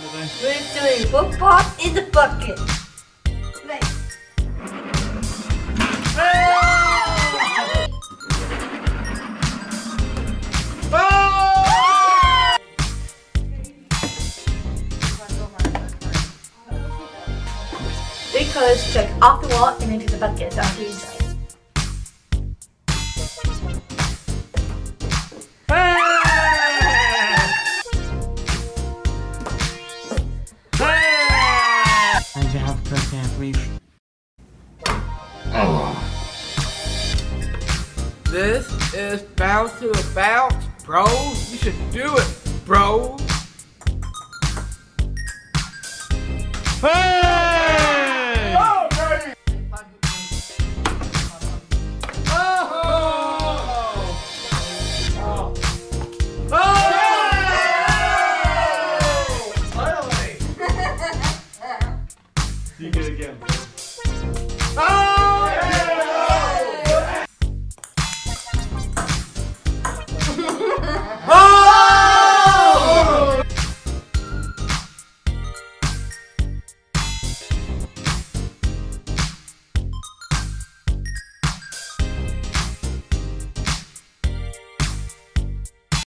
We're doing book pop in the bucket. Right. Three colors check off the wall and into the bucket so after you inside. This is bounce to a bounce, bro. You should do it, bro. Hey! Oh, baby! You get it again.